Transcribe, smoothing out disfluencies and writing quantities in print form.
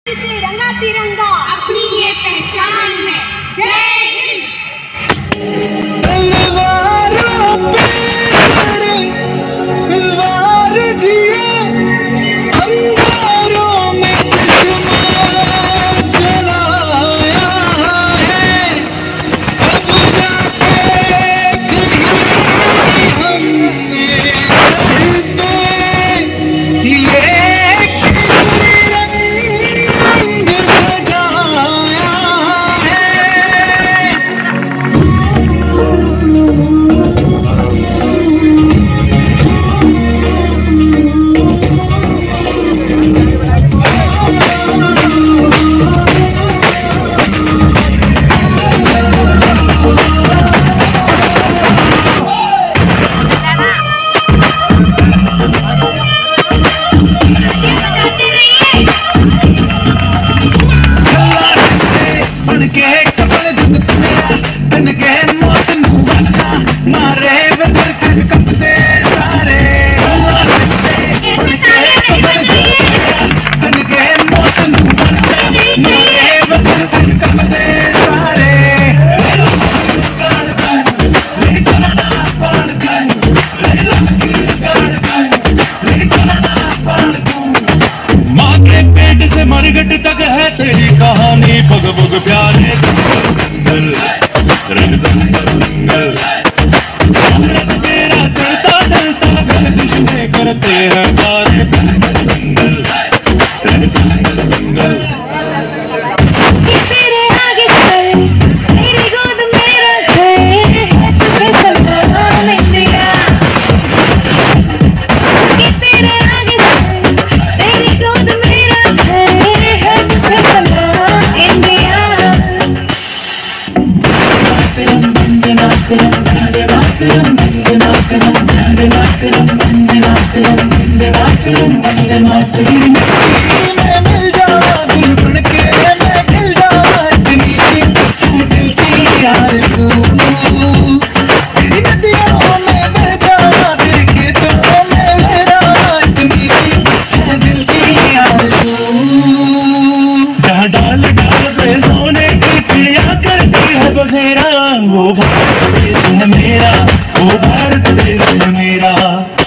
से रंगा तिरंगा अपनी ये पहचान है। जय हिंद। तलवारों पे तलवार दिए अंगारों में चश्मा जलाया है। अब जाके हमने सर पे ये रंग सजाया है। मरगट तक है तेरी कहानी पग पग प्यारे सूरज तेरा चलता डलता गर्दिश में करते हैं तारे तेरे आगे चल मेरी गोद मेरा घर तुझे सलाम इंडिया। तेरे आगे चल तेरी गोद मेरा घर तुझे सलाम इंडिया। मिल जावा दिल बन के मैं खिल जावा इतनी दिल की आरज़ू। तेरी नदियों में बह जावा तेरे खेतों में लहरा इतनी दिल की आरज़ू। जहाँ डाल डाल पे सोने की चिड़िया करती है बसेरा वो भारत देश है मेरा, वो भारत देश है मेरा।